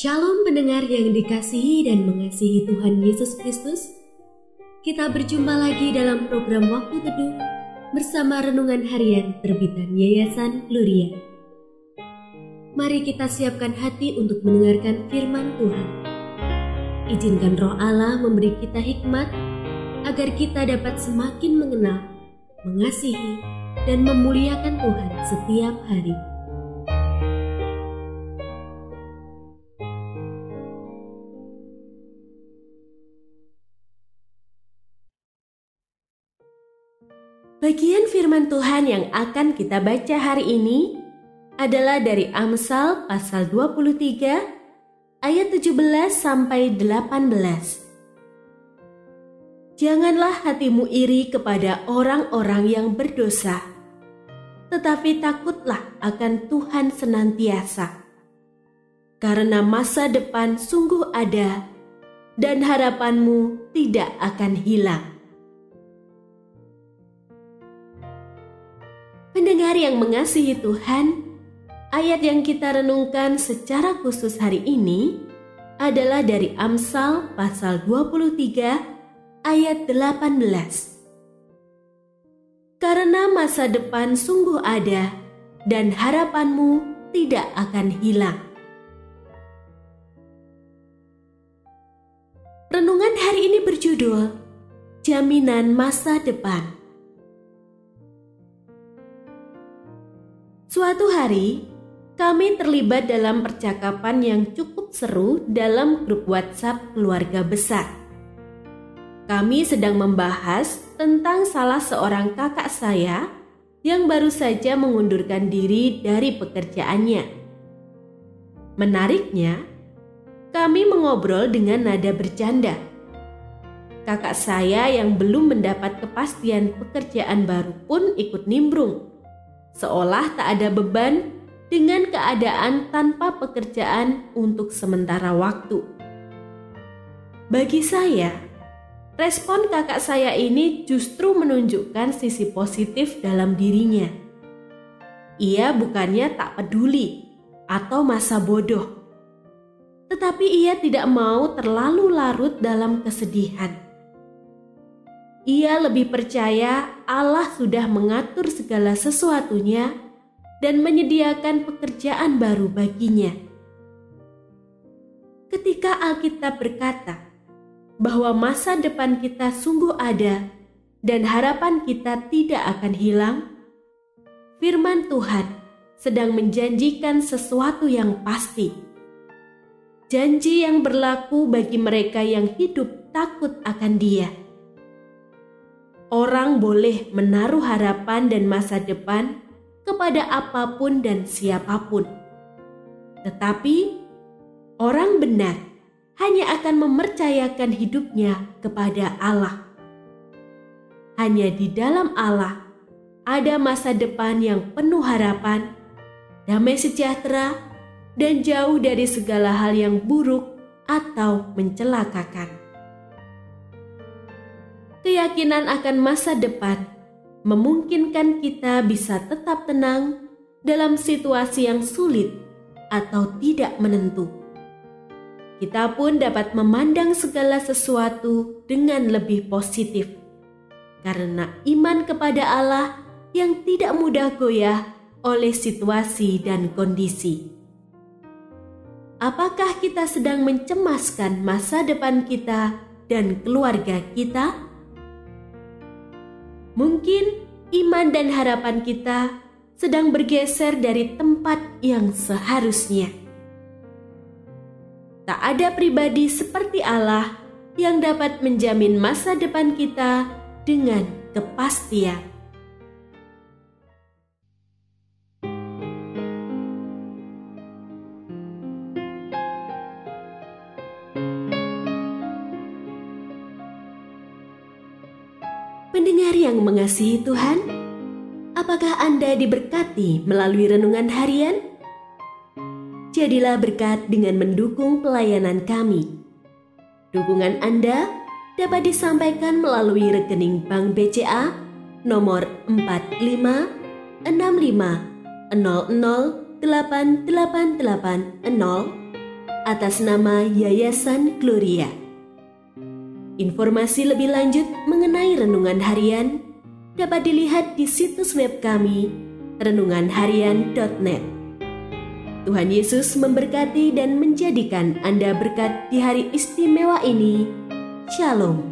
Shalom pendengar yang dikasihi dan mengasihi Tuhan Yesus Kristus. Kita berjumpa lagi dalam program Waktu Teduh bersama Renungan Harian terbitan Yayasan Gloria. Mari kita siapkan hati untuk mendengarkan firman Tuhan. Izinkan Roh Allah memberi kita hikmat agar kita dapat semakin mengenal, mengasihi, dan memuliakan Tuhan setiap hari. Bagian firman Tuhan yang akan kita baca hari ini adalah dari Amsal pasal 23 ayat 17 sampai 18. Janganlah hatimu iri kepada orang-orang yang berdosa, tetapi takutlah akan Tuhan senantiasa. Karena masa depan sungguh ada dan harapanmu tidak akan hilang. Pendengar yang mengasihi Tuhan, ayat yang kita renungkan secara khusus hari ini adalah dari Amsal pasal 23 ayat 18. Karena masa depan sungguh ada dan harapanmu tidak akan hilang. Renungan hari ini berjudul Jaminan Masa Depan. Suatu hari, kami terlibat dalam percakapan yang cukup seru dalam grup WhatsApp keluarga besar. Kami sedang membahas tentang salah seorang kakak saya yang baru saja mengundurkan diri dari pekerjaannya. Menariknya, kami mengobrol dengan nada bercanda. Kakak saya yang belum mendapat kepastian pekerjaan baru pun ikut nimbrung, seolah tak ada beban dengan keadaan tanpa pekerjaan untuk sementara waktu. Bagi saya, respon kakak saya ini justru menunjukkan sisi positif dalam dirinya. Ia bukannya tak peduli atau masa bodoh, tetapi ia tidak mau terlalu larut dalam kesedihan. Ia lebih percaya Allah sudah mengatur segala sesuatunya dan menyediakan pekerjaan baru baginya. Ketika Alkitab berkata bahwa masa depan kita sungguh ada dan harapan kita tidak akan hilang, firman Tuhan sedang menjanjikan sesuatu yang pasti. Janji yang berlaku bagi mereka yang hidup takut akan Dia. Orang boleh menaruh harapan dan masa depan kepada apapun dan siapapun. Tetapi orang benar hanya akan mempercayakan hidupnya kepada Allah. Hanya di dalam Allah ada masa depan yang penuh harapan, damai sejahtera, dan jauh dari segala hal yang buruk atau mencelakakan. Keyakinan akan masa depan memungkinkan kita bisa tetap tenang dalam situasi yang sulit atau tidak menentu. Kita pun dapat memandang segala sesuatu dengan lebih positif, karena iman kepada Allah yang tidak mudah goyah oleh situasi dan kondisi. Apakah kita sedang mencemaskan masa depan kita dan keluarga kita? Mungkin iman dan harapan kita sedang bergeser dari tempat yang seharusnya. Tak ada pribadi seperti Allah yang dapat menjamin masa depan kita dengan kepastian. Pendengar yang mengasihi Tuhan, apakah Anda diberkati melalui renungan harian? Jadilah berkat dengan mendukung pelayanan kami. Dukungan Anda dapat disampaikan melalui rekening Bank BCA nomor 4565008880 atas nama Yayasan Gloria. Informasi lebih lanjut mengenai renungan harian dapat dilihat di situs web kami renunganharian.net. Tuhan Yesus memberkati dan menjadikan Anda berkat di hari istimewa ini. Shalom.